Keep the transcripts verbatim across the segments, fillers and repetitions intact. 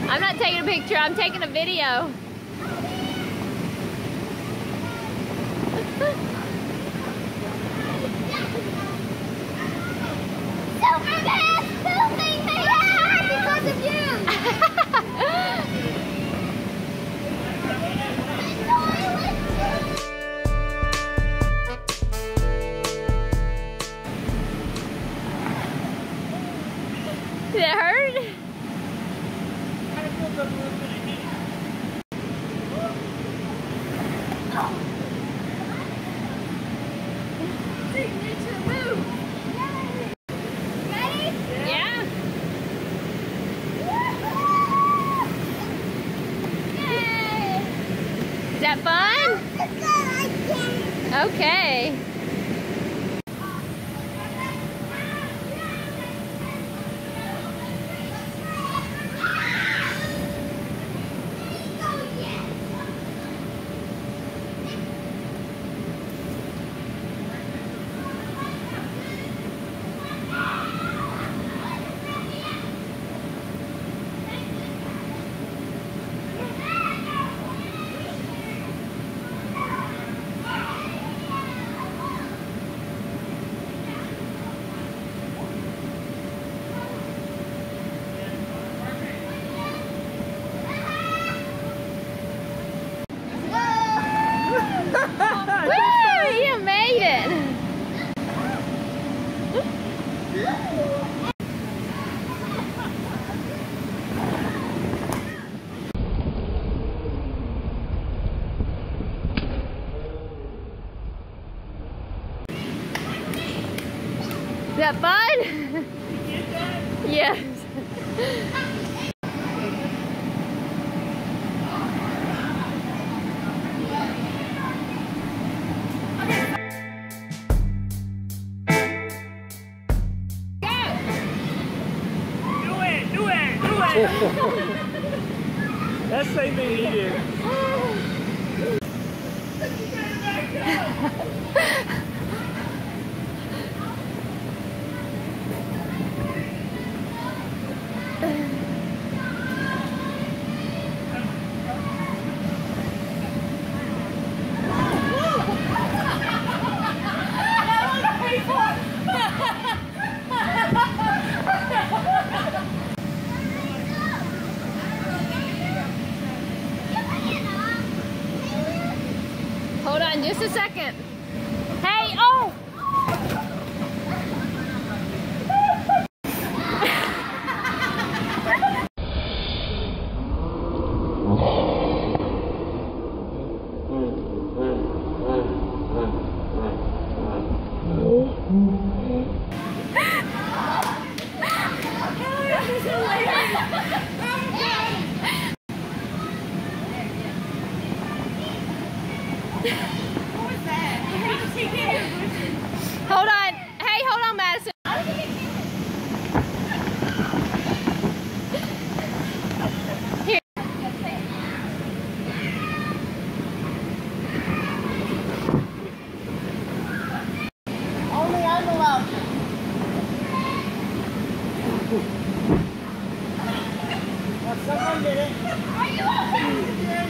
I'm not taking a picture, I'm taking a video. So fast filming me! Yeah, because of you! Did it hurt? Signature move! Ready? Yeah. Yay! Is that fun? Okay. Woo! You made it! Is that fun? Yes. That same thing he did. Hold on just a second. Hey, oh! Hold on. Hey, hold on, Madison. Here. Only I'm allowed. Someone did it. Are you okay?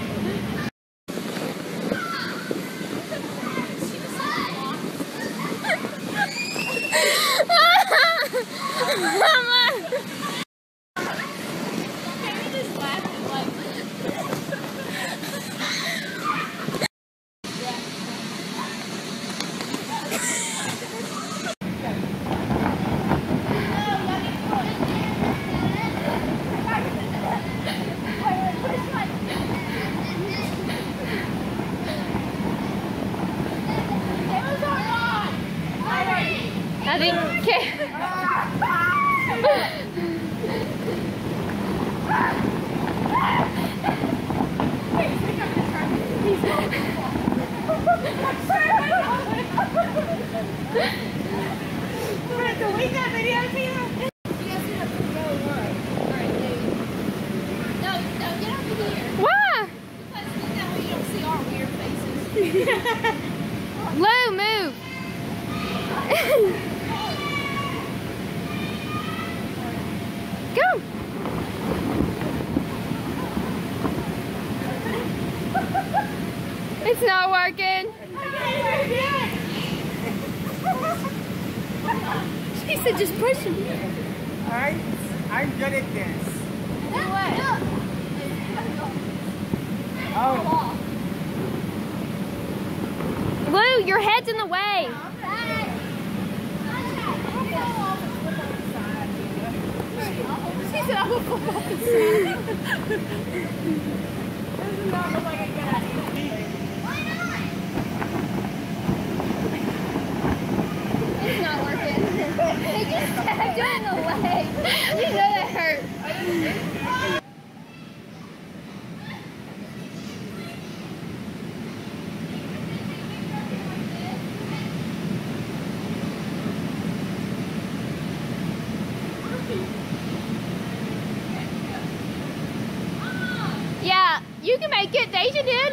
I think. Delete that video, Tina. You guys have to go one. Alright, no, no, get over here. Why? Because that way you don't see our weird faces. Lou, move. Go. It's not working. She said just push him. Alright, I'm good at this. Oh. Lou, your head's in the way. She said I will fall off the side. This does not look like a good idea. Why not? It's not working. They just tagged you in the leg. You know that hurt. Yeah, you can make it. Deja did.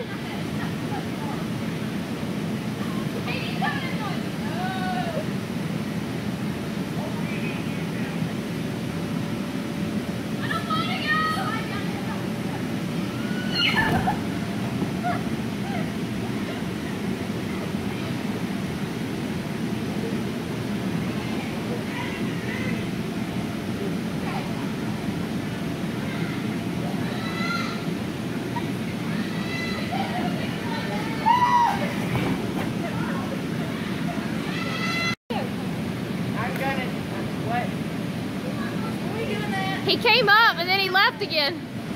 He came up and then he left again.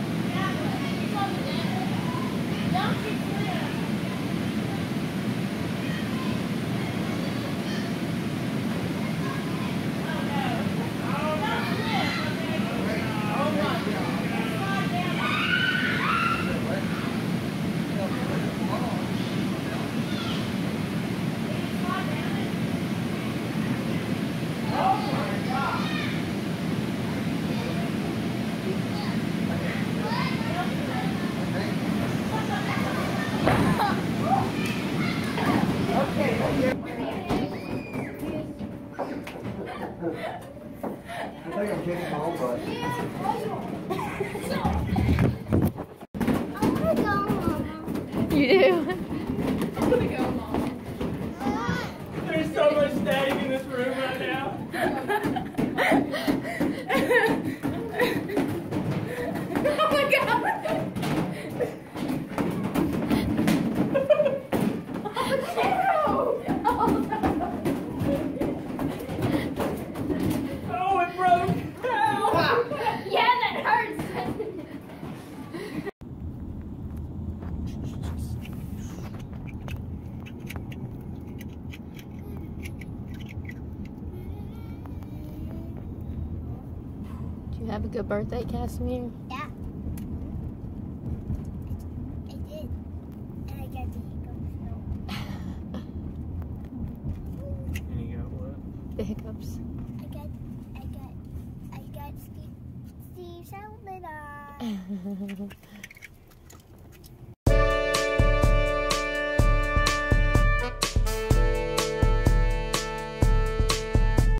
I think I'm getting home, but You do? There's so much static in this room right now. Oh my god! Oh, it broke. Yeah, that hurts. Did you have a good birthday, Casimir? Yeah. I did. And I got the hiccups. And you got what? The hiccups. I got, I got, I got Steve, Steve Salmon.